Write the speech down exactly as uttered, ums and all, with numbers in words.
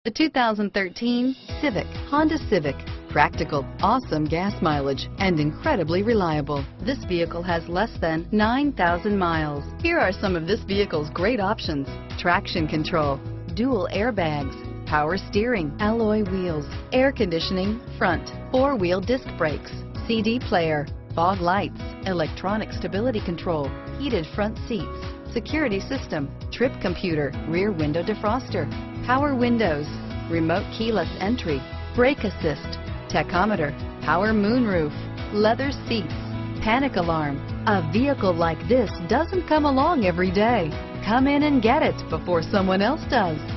The two thousand thirteen Civic, Honda Civic. Practical, awesome gas mileage, and incredibly reliable. This vehicle has less than nine thousand miles. Here are some of this vehicle's great options: traction control, dual airbags, power steering, alloy wheels, air conditioning, front, four-wheel disc brakes, C D player, fog lights, electronic stability control, heated front seats, security system, trip computer, rear window defroster, power windows, remote keyless entry, brake assist, tachometer, power moonroof, leather seats, panic alarm. A vehicle like this doesn't come along every day. Come in and get it before someone else does.